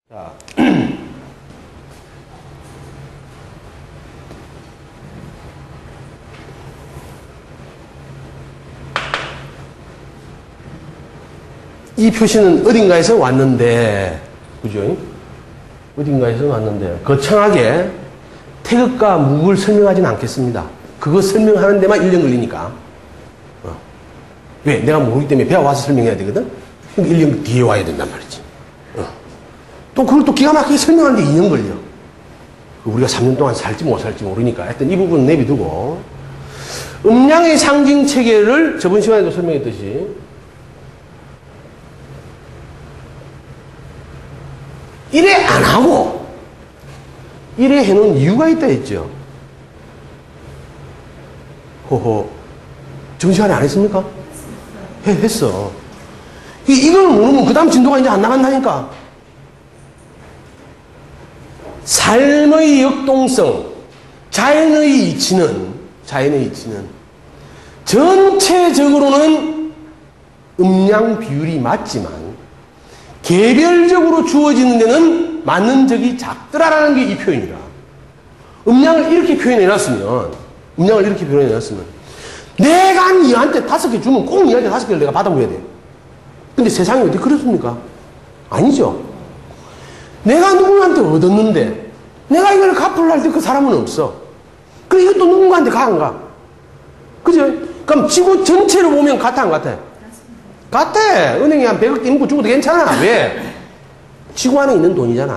자, 이 표시는 어딘가에서 왔는데, 그죠? 어딘가에서 왔는데, 거창하게 태극과 묵을 설명하지는 않겠습니다. 그거 설명하는 데만 1년 걸리니까. 왜? 내가 모르기 때문에 배워와서 설명해야 되거든? 그러니까 1년 뒤에 와야 된단 말이지. 또 그걸 또 기가 막히게 설명하는데 2년 걸려. 우리가 3년 동안 살지 못 살지 모르니까. 하여튼 이 부분은 내비두고. 음양의 상징 체계를 저번 시간에도 설명했듯이 이래 안 하고 이래 해놓은 이유가 있다 했죠. 호호. 저번 시간에 안 했습니까? 했어. 이걸 모르면 그 다음 진도가 이제 안 나간다니까. 삶의 역동성, 자연의 이치는 전체적으로는 음양 비율이 맞지만 개별적으로 주어지는 데는 맞는 적이 작더라라는 게 이 표현이라. 음양을 이렇게 표현해놨으면 내가 니한테 5개 주면 꼭 니한테 5개를 내가 받아보야 돼. 근데 세상이 어디 그렇습니까? 아니죠. 내가 누구한테 얻었는데 내가 이걸 갚으려 할 때 그 사람은 없어. 그래 이것도 누군가한테 가 안 가? 그죠? 그럼 지구 전체로 보면 같아 안 같아? 같아. 은행에 한 100억 인구 주고도 괜찮아. 왜? 지구 안에 있는 돈이잖아.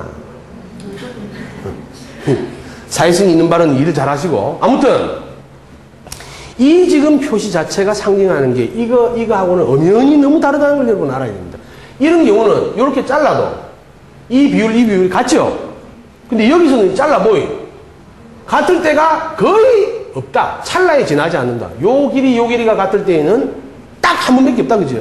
사회성이 있는 바는 일을 잘 하시고. 아무튼 이 지금 표시 자체가 상징하는 게 이거하고는 엄연히 너무 다르다는 걸 여러분 알아야 됩니다. 이런 경우는 이렇게 잘라도 이 비율이 같죠? 근데 여기서는 잘라 보이. 같을 때가 거의 없다. 찰나에 지나지 않는다. 요 길이가 같을 때에는 딱 한 번밖에 없다. 그죠?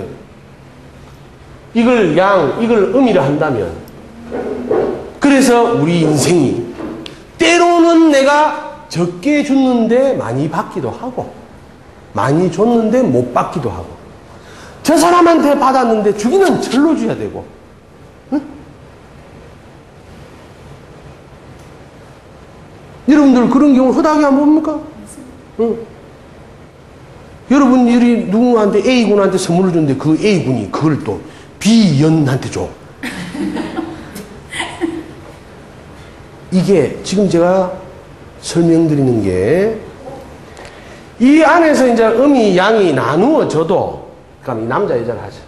이걸 음이라 한다면. 그래서 우리 인생이 때로는 내가 적게 줬는데 많이 받기도 하고, 많이 줬는데 못 받기도 하고, 저 사람한테 받았는데 주기는 절로 줘야 되고, 응? 여러분들 그런 경우 허다하게 안 봅니까? 응. 여러분들이 누군가한테 A군한테 선물을 줬는데 그 A군이 그걸 또 B연한테 줘. 이게 지금 제가 설명드리는 게 이 안에서 이제 음이 양이 나누어져도, 그럼 이 남자 여자를 하죠.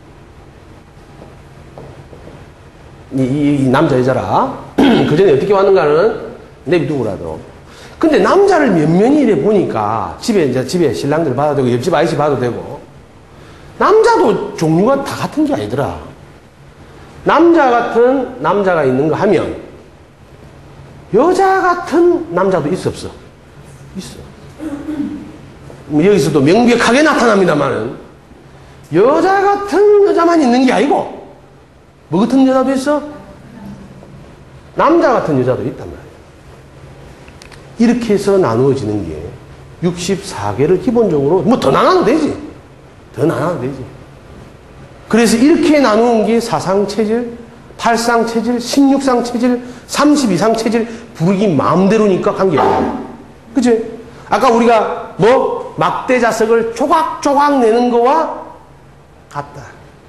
이 남자 여자라 그 전에 어떻게 왔는가는 내비두고라도. 근데 남자를 면면히 이래 보니까 집에 신랑들 봐도 되고 옆집 아이씨 봐도 되고, 남자도 종류가 다 같은 게 아니더라. 남자 같은 남자가 있는 거 하면 여자 같은 남자도 있어 없어? 있어. 여기서도 명백하게 나타납니다만은 여자 같은 여자만 있는 게 아니고 뭐 같은 여자도 있어? 남자 같은 여자도 있단 말이에요. 이렇게 해서 나누어지는 게 64개를 기본적으로 뭐 더 나눠도 되지. 그래서 이렇게 나누는 게 사상체질, 8상체질, 16상체질, 32상체질 부르기 마음대로니까 관계없어요. 그치? 아까 우리가 막대자석을 조각조각 내는 거와 같다.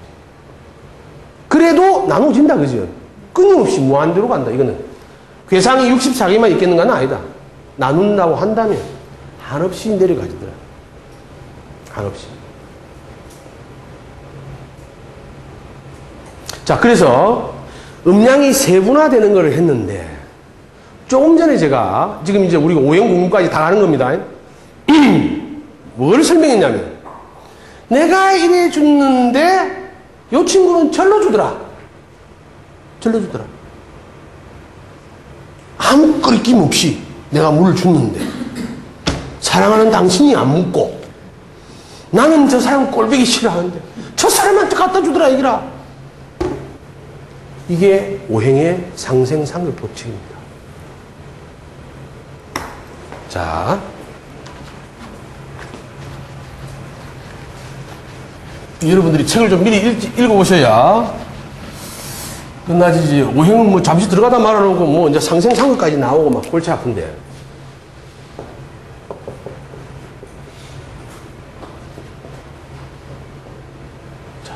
그래도 나눠진다. 그죠? 끊임없이 무한대로 간다. 이거는 괴상이 64개만 있겠는가는 아니다. 나눈다고 한다면 한없이 내려가지더라. 한없이. 자, 그래서 음양이 세분화되는 걸 했는데, 조금 전에 제가 지금 이제 우리가 오형 공부까지 다 가는 겁니다. 뭘 설명했냐면, 내가 이래 줬는데 요 친구는 절로 주더라. 아무 끓김 없이 내가 물을 줬는데 사랑하는 당신이 안 묻고, 나는 저 사람 꼴보기 싫어하는데 저 사람한테 갖다 주더라 이기라. 이게 오행의 상생상급 법칙입니다. 자, 여러분들이 책을 좀 미리 읽어보셔야 끝나지지. 오행은 뭐 잠시 들어가다 말아놓고 뭐 이제 상생상극까지 나오고 막 골치 아픈데. 자.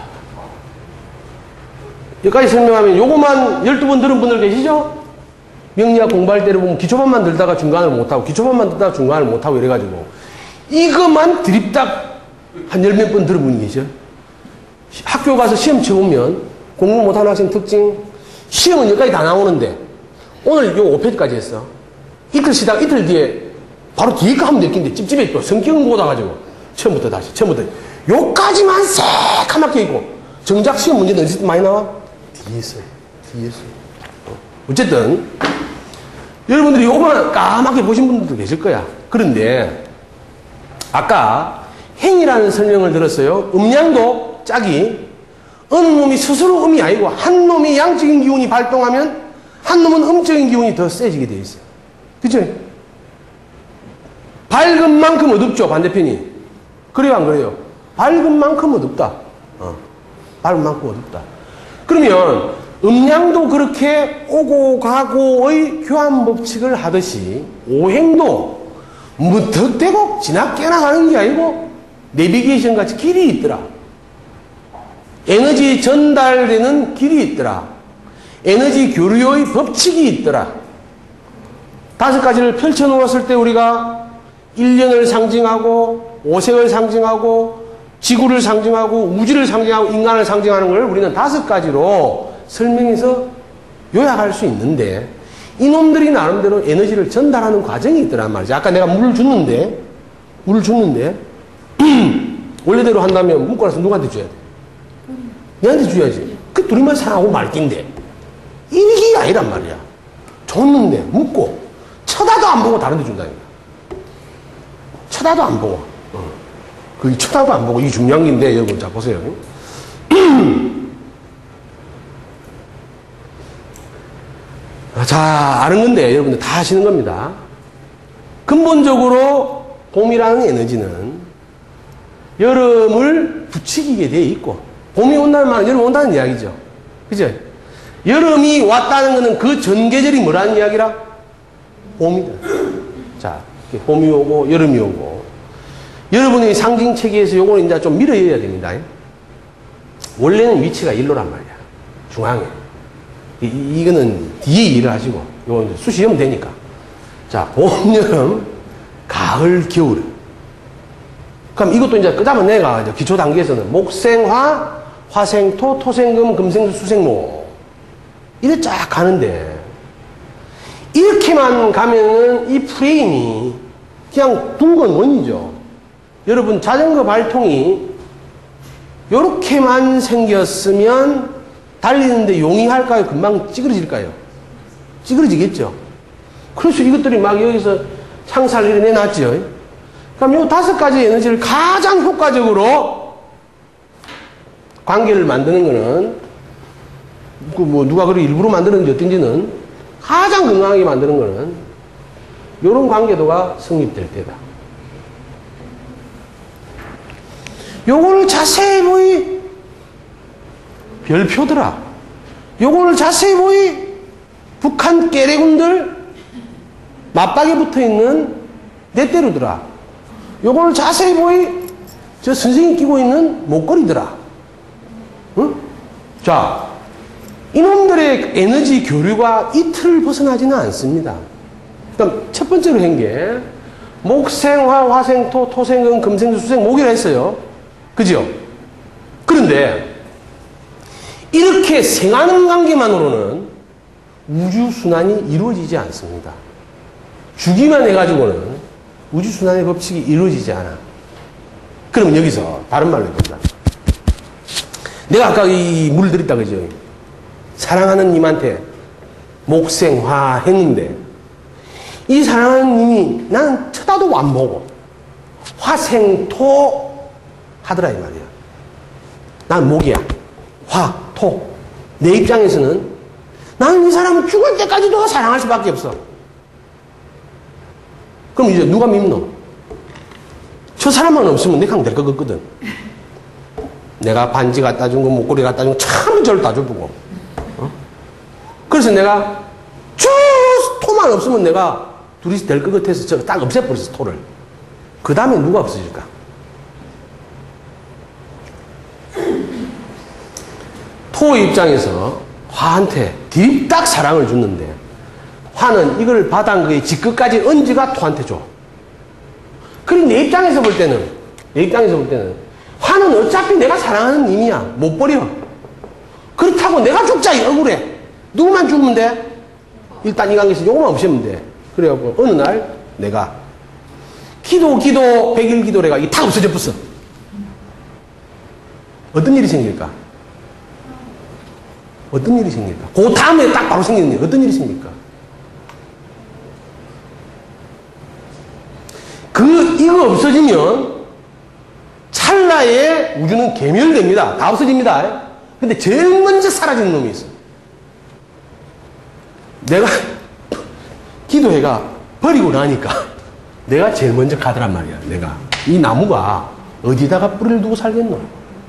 여기까지 설명하면 요거만 12번 들은 분들 계시죠? 명리학 공부할 때를 보면 기초반만 들다가 중간을 못하고 기초반만 듣다가 중간을 못하고 이래가지고 이것만 드립딱 한 10몇 번 들은 분이 계셔. 학교 가서 시험 쳐보면 공부 못하는 학생 특징 시험은 여기까지 다 나오는데 오늘 요 5페이지까지 했어. 이틀 쉬다가 이틀 뒤에 바로 뒤에 거 하면 될 텐데 찝찝해 또 성격은 못와가지고 처음부터 다시 처음부터 요까지만 새카맣게 있고 정작 시험 문제는 어디서 많이 나와? 뒤에 있어요. 뒤에 있어요. 어쨌든 여러분들이 요거만 까맣게 보신 분들도 계실 거야. 그런데 아까 행이라는 설명을 들었어요. 음양도 짝이 어느 놈이 스스로 음이 아니고 한 놈이 양적인 기운이 발동하면 한 놈은 음적인 기운이 더 세지게 되어 있어요. 그죠? 밝은 만큼 어둡죠, 반대편이. 그래요, 안 그래요? 밝은 만큼 어둡다. 밝은 만큼 어둡다. 그러면 음양도 그렇게 오고 가고의 교환 법칙을 하듯이 오행도 무턱대고 지나깨나 가는 게 아니고 내비게이션 같이 길이 있더라. 에너지 전달되는 길이 있더라. 에너지 교류의 법칙이 있더라. 5가지를 펼쳐 놓았을 때 우리가 1년을 상징하고 오생을 상징하고 지구를 상징하고 우주를 상징하고 인간을 상징하는 걸 우리는 5가지로 설명해서 요약할 수 있는데 이놈들이 나름대로 에너지를 전달하는 과정이 있더란 말이지. 아까 내가 물을 줬는데 원래대로 한다면 묶어놔서 누구한테 줘야 돼? 얘한테 줘야지. 그 둘이만 사랑하고 말긴데 이게 아니란 말이야. 줬는데 묻고 쳐다도 안 보고 다른 데 준다니까. 쳐다도 안 보고. 그 쳐다도 안 보고 이게 중요한 게인데 여러분 자 보세요. 자 아는 건데 여러분들 다 아시는 겁니다. 근본적으로 봄이라는 에너지는 여름을 부추기게 돼 있고 봄이 온다는 말은 여름 온다는 이야기죠. 그죠? 여름이 왔다는 것은 그 전 계절이 뭐라는 이야기라? 봄이다. 자, 봄이 오고 여름이 오고 여러분의 상징체계에서 요거는 이제 좀 밀어야 됩니다. 원래는 위치가 일로란 말이야. 중앙에. 이거는 뒤에 일을 하시고 요건 수시하면 되니까. 자, 봄, 여름, 가을, 겨울. 그럼 이것도 이제 끄잡아 내가 기초 단계에서는 목생화, 화생토, 토생금, 금생수, 수생목. 이렇게 쫙 가는데, 이렇게만 가면은 이 프레임이 그냥 둥근 원이죠. 여러분, 자전거 발통이 요렇게만 생겼으면 달리는데 용이할까요? 금방 찌그러질까요? 찌그러지겠죠. 그래서 이것들이 막 여기서 창살을 내놨죠. 그럼 요 5가지 에너지를 가장 효과적으로 관계를 만드는 거는, 누가 그렇게 일부러 만드는지 어떤지는 가장 건강하게 만드는 거는 요런 관계도가 성립될 때다. 요거를 자세히 보이 별표더라. 요거를 자세히 보이 북한 깨래군들 맞박에 붙어있는 넷대루더라. 요거를 자세히 보이 저 선생님 끼고 있는 목걸이더라. 응? 자, 이놈들의 에너지 교류가 이 틀을 벗어나지는 않습니다. 그럼 첫 번째로 한 게 목생화, 화생토, 토생금, 금생수, 수생목이라 했어요. 그죠? 그런데 이렇게 생하는 관계만으로는 우주순환이 이루어지지 않습니다. 주기만 해가지고는 우주순환의 법칙이 이루어지지 않아. 그러면 여기서 다른 말로 해봅니다. 내가 아까 이 물을 들였다 그죠? 사랑하는 님한테 목생화 했는데 이 사랑하는 님이 나는 쳐다도 안 보고 화생토 하더라 이 말이야. 난 목이야. 화, 토. 내 입장에서는 나는 이 사람은 죽을 때까지 너가 사랑할 수밖에 없어. 그럼 이제 누가 밉노? 저 사람만 없으면 내가 될 것 같거든. 내가 반지 갖다 준 거, 목걸이 갖다 준 거 참 저를 다 줘보고. 그래서 내가 쭉 토만 없으면 내가 둘이서 될 것 같아서 저 딱 없애버렸어, 토를. 그 다음에 누가 없어질까? 토의 입장에서 화한테 딥딱 사랑을 줬는데 화는 이걸 받은 거에 지끝까지 얹어가 토한테 줘. 그리고 내 입장에서 볼 때는 화는 어차피 내가 사랑하는 님이야. 못 버려. 그렇다고 내가 죽자 억울해. 누구만 죽으면 돼? 일단 이 관계에서 요거만 없애면 돼. 그래갖고 어느 날 내가 기도 100일 기도래가 이게 다 없어져 버렸어. 어떤 일이 생길까? 어떤 일이 생길까? 그 다음에 딱 바로 생기는 일 어떤 일이 생길까? 이거 없어지면 찰나에 우주는 괴멸됩니다. 다 없어집니다. 근데 제일 먼저 사라지는 놈이 있어. 내가 기도회가 버리고 나니까 내가 제일 먼저 가더란 말이야. 내가 이 나무가 어디다가 뿌리를 두고 살겠노?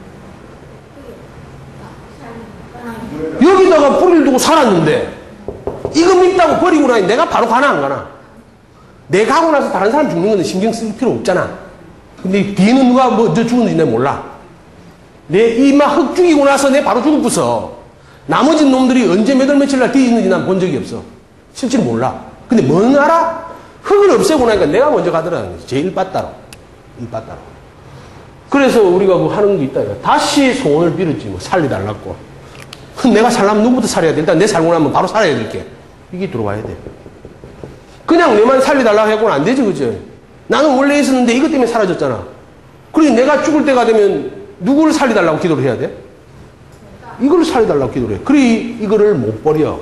여기다가 뿌리를 두고 살았는데 이거 밉다고 버리고 나니 내가 바로 가나 안 가나? 내가 하고 나서 다른 사람 죽는 건 신경 쓸 필요 없잖아. 근데 뒤에는 누가 뭐 죽었는지 내가 몰라. 내 이마 흙 죽이고 나서 내 바로 죽었어. 나머지 놈들이 언제 몇 월 며칠 날 뒤지는지 난 본 적이 없어. 실제로 몰라. 근데 뭔 알아? 흙을 없애고 나니까 내가 먼저 가더라. 제일 빠따로. 일빠따로. 그래서 우리가 뭐 하는 게 있다. 다시 소원을 빌었지. 뭐 살려달라고. 내가 살려면 누구부터 살려야 돼? 일단 내 살고 나면 바로 살아야 될게. 이게 들어와야 돼. 그냥 내만 살려달라고 해고는 안 되지, 그죠? 나는 원래 있었는데 이것 때문에 사라졌잖아. 그리고 내가 죽을 때가 되면 누구를 살려달라고 기도를 해야 돼? 이거를 살려달라고 기도를 해. 그래, 이거를 못 버려.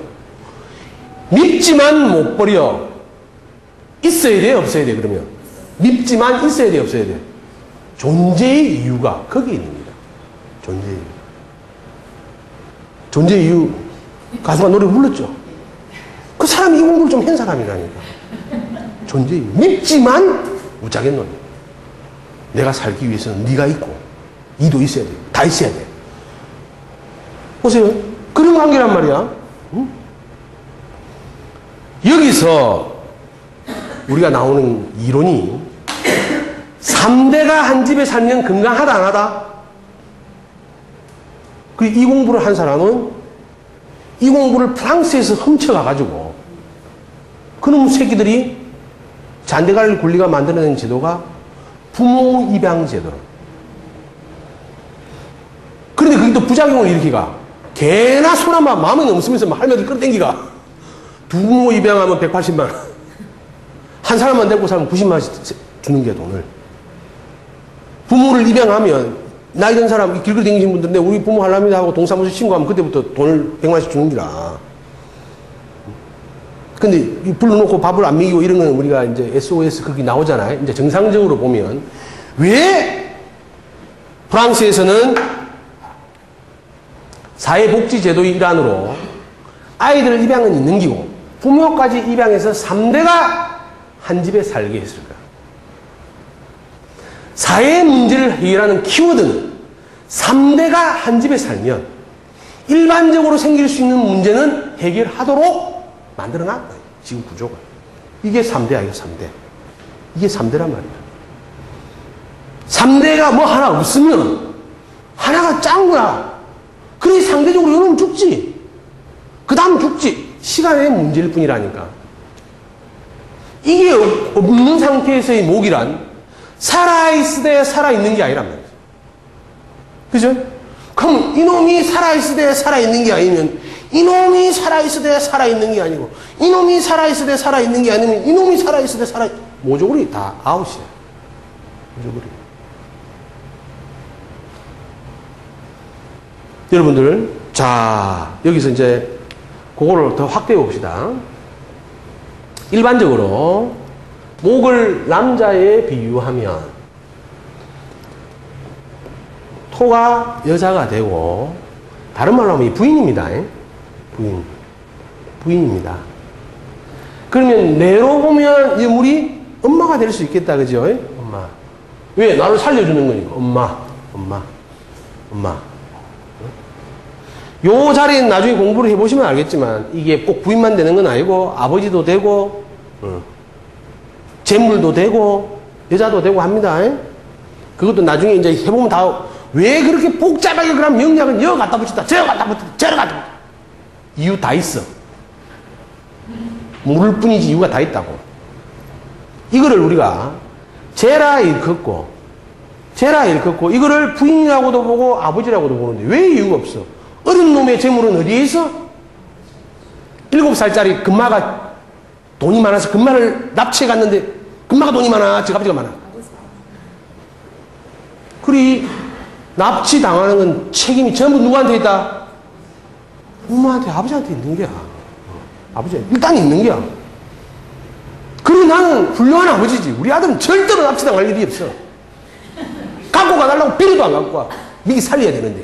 밉지만 못 버려. 있어야 돼, 없어야 돼, 그러면? 밉지만 있어야 돼, 없어야 돼? 존재의 이유가 거기에 있습니다. 존재의 이유. 존재의 이유. 가수가 노래 불렀죠? 그 사람이 이 공부를 좀 한 사람이라니까. 존재의 이유. 밉지만 무자겠노니. 내가 살기 위해서는 네가 있고, 이도 있어야 돼. 다 있어야 돼. 보세요. 그런 관계란 말이야. 응? 여기서 우리가 나오는 이론이 3대가 한 집에 살면 건강하다 안 하다? 그리고 이 공부를 한 사람은 이 공부를 프랑스에서 훔쳐가가지고 그놈 새끼들이 잔대갈 굴리가 만들어낸 제도가 부모 입양 제도로. 그런데 그게 또 부작용을 일으키가. 개나 소나마 마음에 넘으면서 할머니들 끌어당기가. 두 부모 입양하면 180만 원. 한 사람만 데리고 살면 90만 원씩 주는 게 돈을. 부모를 입양하면 나 이런 사람 길거리 다니신 분들인데 우리 부모 하랍니다 하고 동사무소 신고하면 그때부터 돈을 100만 원씩 주는 기라. 근데 불러놓고 밥을 안 먹이고 이런 건 우리가 이제 SOS 거기 나오잖아요. 이제 정상적으로 보면 왜 프랑스에서는 사회복지제도의 일환으로 아이들 입양은 있는 기고 부모까지 입양해서 3대가 한 집에 살게 했을까? 사회 문제를 해결하는 키워드는 3대가 한 집에 살면 일반적으로 생길 수 있는 문제는 해결하도록 만들어놨다. 지금 구조가. 이게 3대야, 이거 3대. 이게 3대란 말이야. 3대가 뭐 하나 없으면 하나가 짠 거야. 그래 상대적으로 이놈 죽지. 그 다음 죽지. 시간의 문제일 뿐이라니까. 이게 없는 상태에서의 목이란 살아있을 때 살아있는 게 아니란 말이야. 그죠? 그럼 이놈이 살아있을 때 살아있는 게 아니면 이놈이 살아있을 때 살아있는 게 아니고 이놈이 살아있을 때 살아있는 게 아니면 이놈이 살아있을 때 모조리 다 아웃이야. 모조리. 여러분들, 자, 여기서 이제 그거를 더 확대해 봅시다. 일반적으로 목을 남자에 비유하면 토가 여자가 되고 다른 말로 하면 부인입니다. 부인입니다. 그러면 내로 보면 이 물이 엄마가 될 수 있겠다. 그죠? 엄마. 왜? 나를 살려주는 거니까. 엄마. 요 자리는 나중에 공부를 해보시면 알겠지만 이게 꼭 부인만 되는 건 아니고 아버지도 되고 재물도 되고 여자도 되고 합니다. 그것도 나중에 이제 해보면 다 왜 그렇게 복잡하게 그런 명략은 여 갖다 붙였다 저 갖다 붙였다 저를 갖다 붙였다 이유 다 있어. 모를 뿐이지 이유가 다 있다고. 이거를 우리가 제라 일컫고 이거를 부인이라고도 보고 아버지라고도 보는데 왜 이유가 없어? 어린 놈의 재물은 어디에 있어? 7살짜리 금마가 돈이 많아서 금마를 납치해 갔는데 금마가 돈이 많아, 저 아버지가 많아. 그리 납치 당하는 건 책임이 전부 누구한테 있다? 엄마한테, 아버지한테 있는 거야. 아버지 일단 있는 거야. 그리고 나는 훌륭한 아버지지. 우리 아들은 절대로 납치당할 일이 없어. 갖고 가달라고 비료도 안 갖고 와. 미리 살려야 되는데.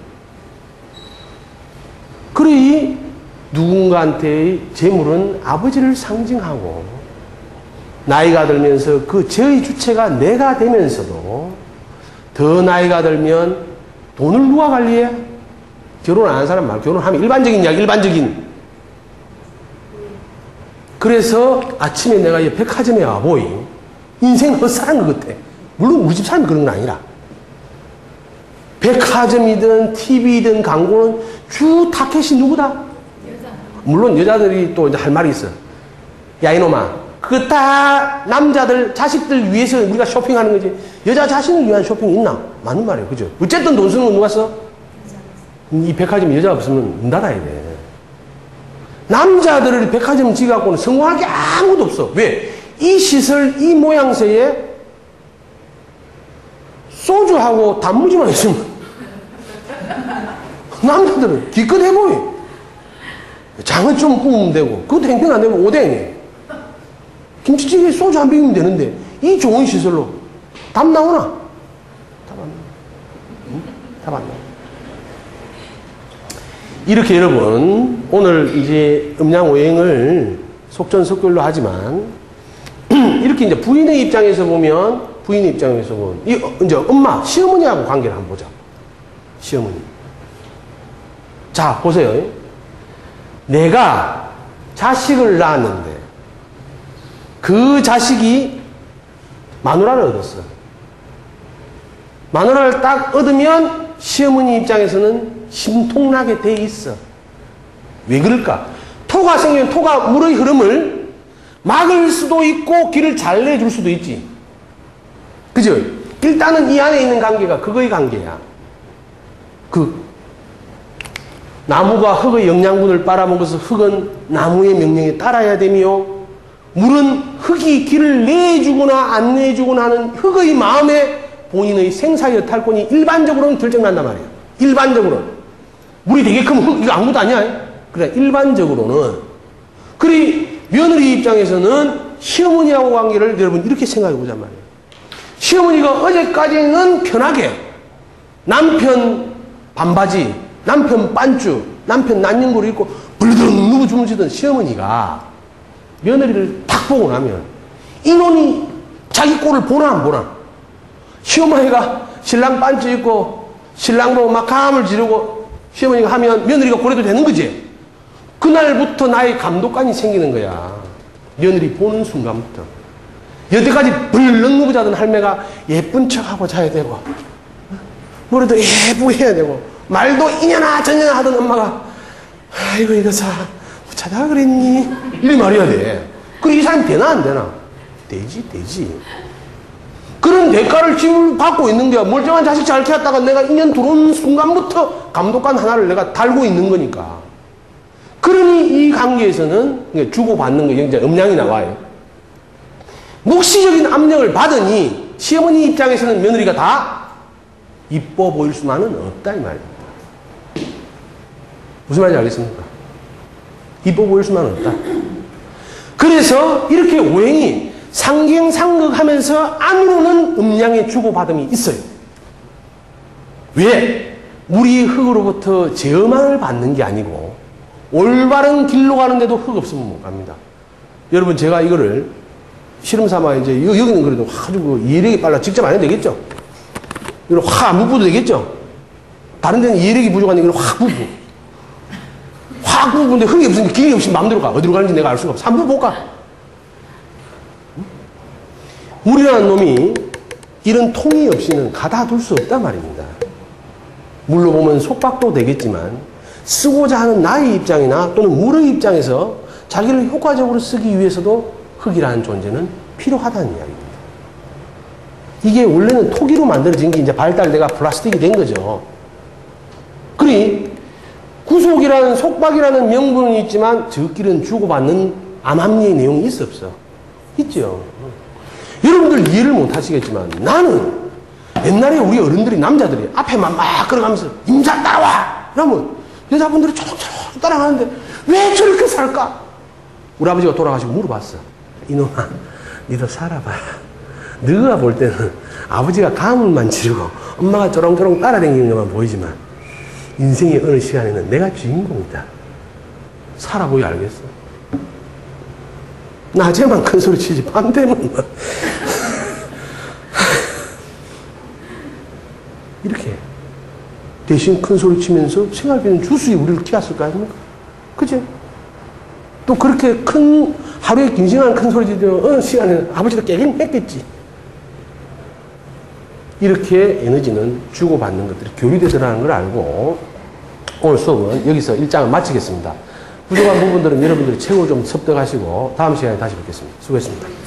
그리 누군가한테의 재물은 아버지를 상징하고 나이가 들면서 그 죄의 주체가 내가 되면서도 더 나이가 들면 돈을 누가 관리해? 결혼 안 하는 사람 말고 결혼하면 일반적인 이야기, 일반적인. 그래서 아침에 내가 이 백화점에 와보이 인생 헛살한 것 같아. 물론 우리 집 사람이 그런 건 아니라. 백화점이든 TV든 광고는 주 타켓이 누구다? 여자. 물론 여자들이 또 이제 할 말이 있어. 야 이놈아, 그거 다 남자들 자식들 위해서 우리가 쇼핑하는 거지. 여자 자신을 위한 쇼핑이 있나? 맞는 말이에요, 그죠? 어쨌든 돈 쓰는 건 누가 써? 이 백화점 여자 없으면 문 닫아야 돼. 남자들을 백화점 지어갖고는 성공할 게 아무것도 없어. 왜? 이 시설, 이 모양새에 소주하고 단무지만 있으면 남자들은 기껏 해보이. 장은 좀 구우면 되고 그것도 행편 안 되면 오뎅이 김치찌개에 소주 한 병이면 되는데 이 좋은 시설로 답 나오나? 답 안 나와. 응? 답 안 나와. 이렇게 여러분 오늘 이제 음양오행을 속전속결로 하지만 이렇게 이제 부인의 입장에서 보면 이 이제 엄마 시어머니하고 관계를 한번 보자. 시어머니. 자 보세요. 내가 자식을 낳았는데 그 자식이 마누라를 얻었어. 마누라를 딱 얻으면 시어머니 입장에서는 심통나게 돼 있어. 왜 그럴까? 토가 생기면 토가 물의 흐름을 막을 수도 있고 길을 잘 내줄 수도 있지. 그죠? 일단은 이 안에 있는 관계가 그거의 관계야. 나무가 흙의 영양분을 빨아먹어서 흙은 나무의 명령에 따라야 되며 물은 흙이 길을 내주거나 안 내주거나 하는 흙의 마음에 본인의 생사여탈권이 일반적으로는 결정난단 말이에요. 일반적으로는. 물이 되게 크면 흙, 이거 아무것도 아니야. 그래, 일반적으로는. 그리 며느리 입장에서는 시어머니하고 관계를 여러분 이렇게 생각해 보잔 말이에요. 시어머니가 어제까지는 편하게 남편 반바지, 남편 반쭈, 남편 난닝구를 입고 불르릉 누구 주무시던 시어머니가 며느리를 탁 보고 나면 이놈이 자기 꼴을 보나 안 보나? 시어머니가 신랑 반쭈 입고 신랑 보고 막 감을 지르고 시어머니가 하면 며느리가 그래도 되는 거지. 그날부터 나의 감독관이 생기는 거야. 며느리 보는 순간부터. 여태까지 불렁 누구 자던 할매가 예쁜 척하고 자야 되고 뭐라도 예쁘해야 되고 말도 이년아 저년아 하던 엄마가 아이고 이거 사 찾아 그랬니? 이래 말해야 돼. 그래 이 사람이 되나 안 되나? 되지. 그런 대가를 지금 받고 있는 게 멀쩡한 자식 잘 키웠다가 내가 인연 들어온 순간부터 감독관 하나를 내가 달고 있는 거니까. 그러니 이 관계에서는 주고받는 게 이제 음양이 나와요. 묵시적인 압력을 받으니 시어머니 입장에서는 며느리가 다 이뻐 보일 수만은 없다 이 말입니다. 무슨 말인지 알겠습니까? 이뻐 보일 수만은 없다. 그래서 이렇게 오행이 상경상극하면서 안으로는 음양의 주고받음이 있어요. 왜? 물이 흙으로부터 제어만을 받는 게 아니고 올바른 길로 가는데도 흙 없으면 못 갑니다. 여러분 제가 이거를 실험 삼아 이제 여기는 그래도 아주 이해력이 빨라 직접 안 해도 되겠죠? 이걸 확 안 부어도 되겠죠? 다른 데는 이해력이 부족한데 이걸 확 부고 확 부분데 흥이 없으니까 길이 없이 마음대로 가. 어디로 가는지 내가 알 수가 없어. 한번 볼까? 물이라는 놈이 이런 통이 없이는 가다둘 수 없단 말입니다. 물로 보면 속박도 되겠지만 쓰고자 하는 나의 입장이나 또는 물의 입장에서 자기를 효과적으로 쓰기 위해서도 흙이라는 존재는 필요하다는 이야기입니다. 이게 원래는 토기로 만들어진 게 이제 발달돼가 플라스틱이 된 거죠. 그러니 구속이라는 속박이라는 명분은 있지만 저끼리는 주고받는 암합리의 내용이 있어 없어? 있죠. 여러분들 이해를 못 하시겠지만 나는 옛날에 우리 어른들이 남자들이 앞에만 막 걸어가면서 임자 따라와! 이러면 여자분들이 초록초록 따라가는데 왜 저렇게 살까? 우리 아버지가 돌아가시고 물어봤어. 이놈아, 니도 살아봐라. 너가 볼 때는 아버지가 가물만 지르고 엄마가 쪼롱쪼롱 따라다니는 것만 보이지만 인생의 어느 시간에는 내가 주인공이다. 살아보기 알겠어. 낮에만 큰 소리 치지 밤되면 막 이렇게 대신 큰 소리 치면서 생활비는 주수이 우리를 키웠을 거 아닙니까? 그치? 또 그렇게 큰 하루에 긴 시간 큰 소리 지르면 어느 시간에는 아버지도 깨긴 했겠지. 이렇게 에너지는 주고받는 것들이 교류되더라는 걸 알고 오늘 수업은 여기서 1장을 마치겠습니다. 부족한 부분들은 여러분들이 최고 좀 습득하시고 다음 시간에 다시 뵙겠습니다. 수고했습니다.